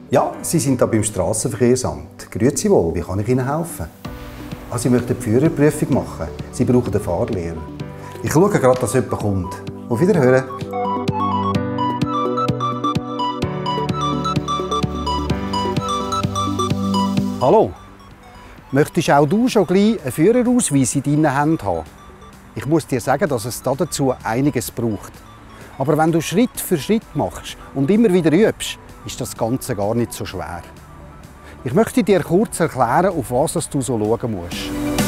Ja, Sie sind hier beim Strassenverkehrsamt. Grüezi wohl, wie kann ich Ihnen helfen? Ah, Sie möchten die Führerprüfung machen. Sie brauchen einen Fahrlehrer. Ich schaue gerade, dass jemand kommt. Auf Wiederhören. Hallo. Möchtest auch du schon gleich einen Führerausweis in deinen Händen haben? Ich muss dir sagen, dass es dazu einiges braucht. Aber wenn du Schritt für Schritt machst und immer wieder übst, ist das Ganze gar nicht so schwer. Ich möchte dir kurz erklären, auf was du so schauen musst.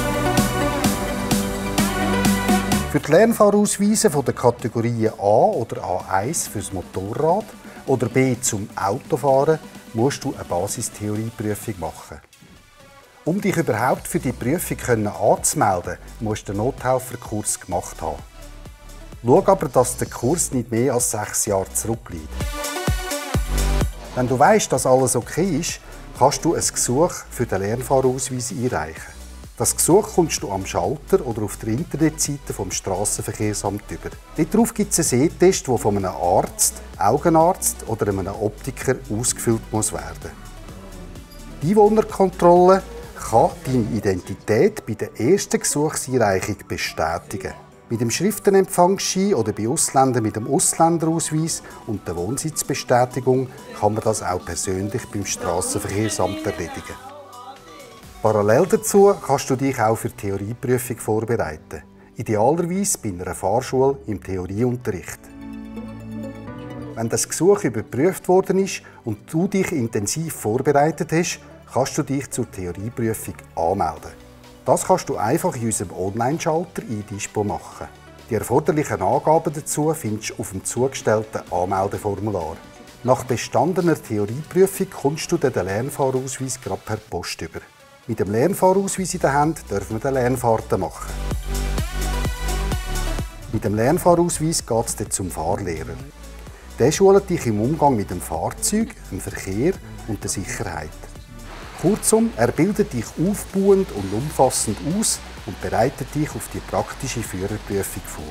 Für die Lernfahrausweise der Kategorien A oder A1 fürs Motorrad oder B zum Autofahren musst du eine Basistheorieprüfung machen. Um dich überhaupt für die Prüfung anzumelden, musst du den Nothelferkurs gemacht haben. Schau aber, dass der Kurs nicht mehr als 6 Jahre zurückliegt. Wenn du weißt, dass alles okay ist, kannst du ein Gesuch für den Lernfahrausweis einreichen. Das Gesuch kommst du am Schalter oder auf der Internetseite vom Strassenverkehrsamt über. Darauf gibt es einen Sehtest, der von einem Arzt, Augenarzt oder einem Optiker ausgefüllt werden. Die Einwohnerkontrolle kann deine Identität bei der ersten Gesuchseinreichung bestätigen. Mit dem Schriftenempfangsschein oder bei Ausländern mit dem Ausländerausweis und der Wohnsitzbestätigung kann man das auch persönlich beim Strassenverkehrsamt erledigen. Parallel dazu kannst du dich auch für die Theorieprüfung vorbereiten. Idealerweise bei einer Fahrschule im Theorieunterricht. Wenn das Gesuch überprüft worden ist und du dich intensiv vorbereitet hast, kannst du dich zur Theorieprüfung anmelden. Das kannst du einfach in unserem Online-Schalter iDispo machen. Die erforderlichen Angaben dazu findest du auf dem zugestellten Anmeldeformular. Nach bestandener Theorieprüfung kommst du den Lernfahrausweis gerade per Post über. Mit dem Lernfahrausweis in der Hand dürfen wir Lernfahrten machen. Mit dem Lernfahrausweis geht es dann zum Fahrlehrer. Der schult dich im Umgang mit dem Fahrzeug, dem Verkehr und der Sicherheit. Kurzum, er bildet dich aufbauend und umfassend aus und bereitet dich auf die praktische Führerprüfung vor.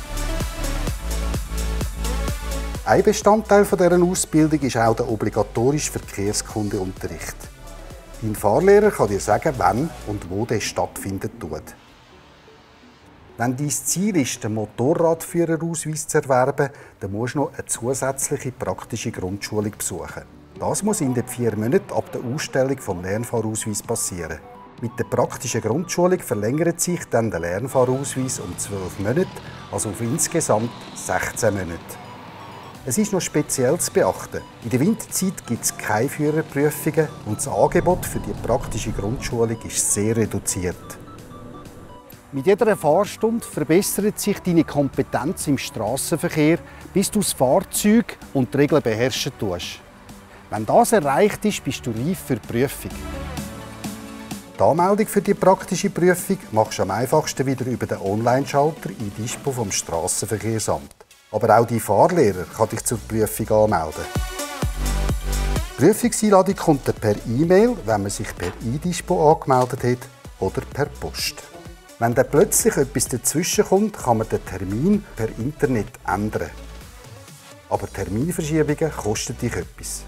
Ein Bestandteil dieser Ausbildung ist auch der obligatorische Verkehrskundeunterricht. Dein Fahrlehrer kann dir sagen, wann und wo der stattfinden tut. Wenn dein Ziel ist, den Motorradführerausweis zu erwerben, dann musst du noch eine zusätzliche praktische Grundschulung besuchen. Das muss in den 4 Monaten ab der Ausstellung des Lernfahrausweis passieren. Mit der praktischen Grundschulung verlängert sich dann der Lernfahrausweis um 12 Monate, also auf insgesamt 16 Monate. Es ist noch speziell zu beachten. In der Winterzeit gibt es keine Führerprüfungen und das Angebot für die praktische Grundschulung ist sehr reduziert. Mit jeder Fahrstunde verbessert sich deine Kompetenz im Strassenverkehr, bis du das Fahrzeug und die Regeln beherrschen tust. Wenn das erreicht ist, bist du reif für die Prüfung. Die Anmeldung für die praktische Prüfung machst du am einfachsten wieder über den Online-Schalter iDispo vom Strassenverkehrsamt. Aber auch dein Fahrlehrer kann dich zur Prüfung anmelden. Die Prüfungseinladung kommt per E-Mail, wenn man sich per iDispo angemeldet hat, oder per Post. Wenn dann plötzlich etwas dazwischen kommt, kann man den Termin per Internet ändern. Aber Terminverschiebungen kosten dich etwas.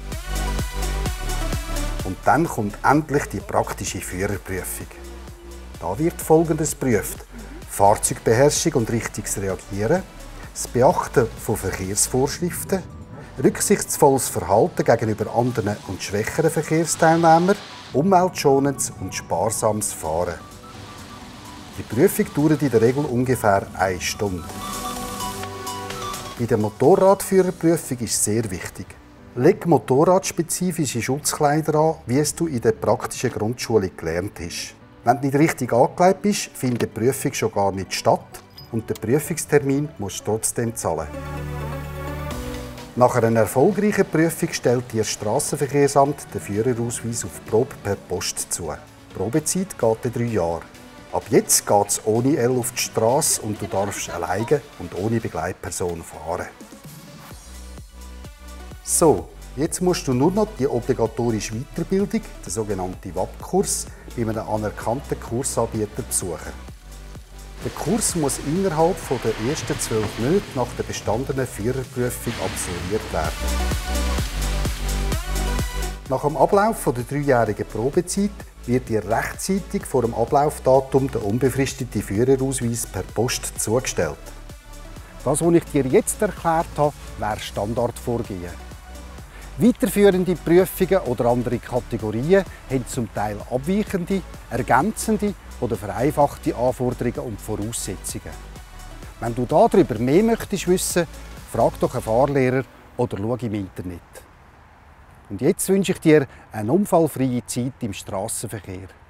Und dann kommt endlich die praktische Führerprüfung. Da wird Folgendes geprüft: Fahrzeugbeherrschung und richtiges Reagieren, das Beachten von Verkehrsvorschriften, rücksichtsvolles Verhalten gegenüber anderen und schwächeren Verkehrsteilnehmern, umweltschonendes und sparsames Fahren. Die Prüfung dauert in der Regel ungefähr 1 Stunde. Bei der Motorradführerprüfung ist sehr wichtig: Leg motorradspezifische Schutzkleider an, wie es du in der praktischen Grundschule gelernt hast. Wenn du nicht richtig angelegt bist, findet die Prüfung schon gar nicht statt und den Prüfungstermin musst du trotzdem zahlen. Nach einer erfolgreichen Prüfung stellt dir das Strassenverkehrsamt den Führerausweis auf Probe per Post zu. Die Probezeit geht 3 Jahre. Ab jetzt geht es ohne L auf die Straße und du darfst alleine und ohne Begleitperson fahren. So, jetzt musst du nur noch die obligatorische Weiterbildung, den sogenannten WAP-Kurs, bei einem anerkannten Kursanbieter besuchen. Der Kurs muss innerhalb der ersten 12 Monate nach der bestandenen Führerprüfung absolviert werden. Nach dem Ablauf der 3-jährigen Probezeit wird dir rechtzeitig vor dem Ablaufdatum der unbefristete Führerausweis per Post zugestellt. Das, was ich dir jetzt erklärt habe, wäre Standardvorgehen. Weiterführende Prüfungen oder andere Kategorien haben zum Teil abweichende, ergänzende oder vereinfachte Anforderungen und Voraussetzungen. Wenn du darüber mehr möchtest wissen, frag doch einen Fahrlehrer oder schau im Internet. Und jetzt wünsche ich dir eine unfallfreie Zeit im Strassenverkehr.